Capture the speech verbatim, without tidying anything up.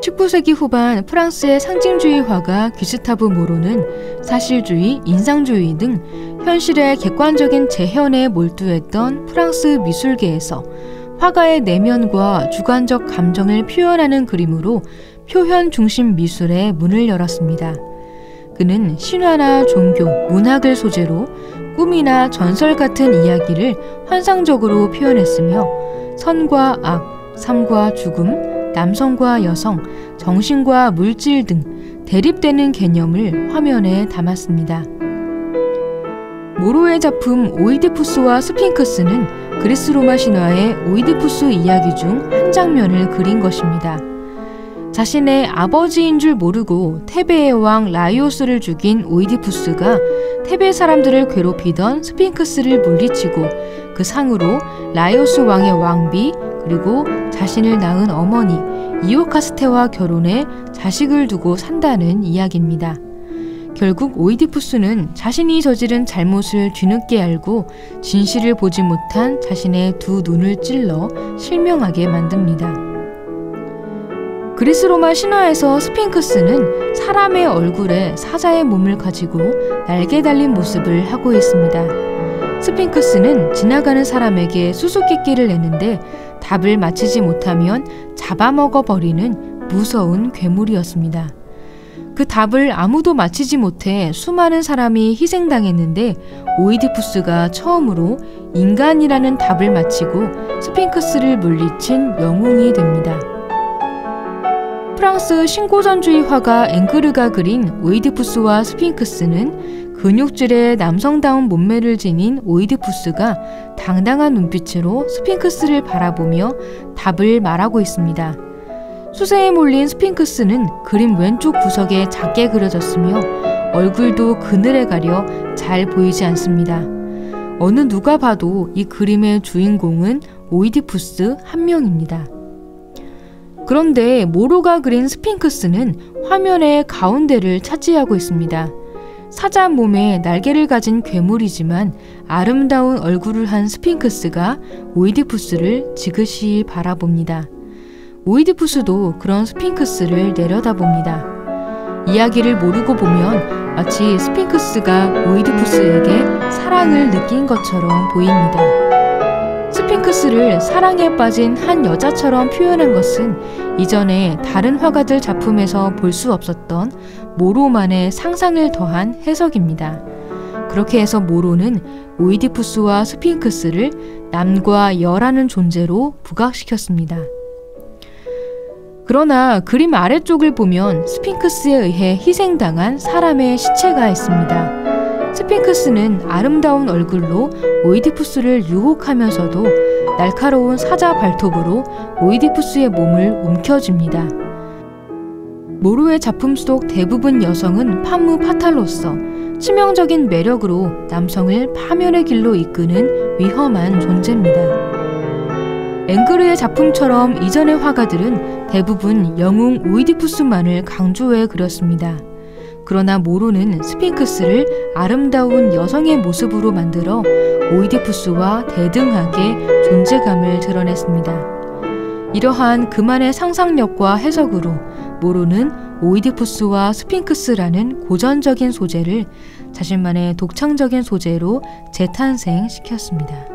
십구 세기 후반 프랑스의 상징주의 화가 귀스타브 모로는 사실주의, 인상주의 등 현실의 객관적인 재현에 몰두했던 프랑스 미술계에서 화가의 내면과 주관적 감정을 표현하는 그림으로 표현 중심 미술의 문을 열었습니다. 그는 신화나 종교, 문학을 소재로 꿈이나 전설 같은 이야기를 환상적으로 표현했으며 선과 악, 삶과 죽음, 남성과 여성, 정신과 물질 등 대립되는 개념을 화면에 담았습니다. 모로의 작품 오이디푸스와 스핑크스는 그리스 로마 신화의 오이디푸스 이야기 중 한 장면을 그린 것입니다. 자신의 아버지인 줄 모르고 테베의 왕 라이오스를 죽인 오이디푸스가 테베 사람들을 괴롭히던 스핑크스를 물리치고 그 상으로 라이오스 왕의 왕비 그리고 자신을 낳은 어머니 이오카스테와 결혼해 자식을 두고 산다는 이야기입니다. 결국 오이디푸스는 자신이 저지른 잘못을 뒤늦게 알고 진실을 보지 못한 자신의 두 눈을 찔러 실명하게 만듭니다. 그리스 로마 신화에서 스핑크스는 사람의 얼굴에 사자의 몸을 가지고 날개 달린 모습을 하고 있습니다. 스핑크스는 지나가는 사람에게 수수께끼를 내는데 답을 맞히지 못하면 잡아먹어버리는 무서운 괴물이었습니다. 그 답을 아무도 맞히지 못해 수많은 사람이 희생당했는데 오이디푸스가 처음으로 인간이라는 답을 맞히고 스핑크스를 물리친 영웅이 됩니다. 프랑스 신고전주의 화가 앵그르가 그린 오이디푸스와 스핑크스는 근육질의 남성다운 몸매를 지닌 오이디푸스가 당당한 눈빛으로 스핑크스를 바라보며 답을 말하고 있습니다. 수세에 몰린 스핑크스는 그림 왼쪽 구석에 작게 그려졌으며 얼굴도 그늘에 가려 잘 보이지 않습니다. 어느 누가 봐도 이 그림의 주인공은 오이디푸스 한 명입니다. 그런데 모로가 그린 스핑크스는 화면의 가운데를 차지하고 있습니다. 사자 몸에 날개를 가진 괴물이지만 아름다운 얼굴을 한 스핑크스가 오이디푸스를 지그시 바라봅니다. 오이디푸스도 그런 스핑크스를 내려다봅니다. 이야기를 모르고 보면 마치 스핑크스가 오이디푸스에게 사랑을 느낀 것처럼 보입니다. 스핑크스를 사랑에 빠진 한 여자처럼 표현한 것은 이전에 다른 화가들 작품에서 볼 수 없었던 모로만의 상상을 더한 해석입니다. 그렇게 해서 모로는 오이디푸스와 스핑크스를 남과 여라는 존재로 부각시켰습니다. 그러나 그림 아래쪽을 보면 스핑크스에 의해 희생당한 사람의 시체가 있습니다. 스핑크스는 아름다운 얼굴로 오이디푸스를 유혹하면서도 날카로운 사자 발톱으로 오이디푸스의 몸을 움켜쥡니다. 모로의 작품 속 대부분 여성은 파무 파탈로서 치명적인 매력으로 남성을 파멸의 길로 이끄는 위험한 존재입니다. 앵그르의 작품처럼 이전의 화가들은 대부분 영웅 오이디푸스만을 강조해 그렸습니다. 그러나 모로는 스핑크스를 아름다운 여성의 모습으로 만들어 오이디푸스와 대등하게 존재감을 드러냈습니다. 이러한 그만의 상상력과 해석으로 모로는 오이디푸스와 스핑크스라는 고전적인 소재를 자신만의 독창적인 소재로 재탄생시켰습니다.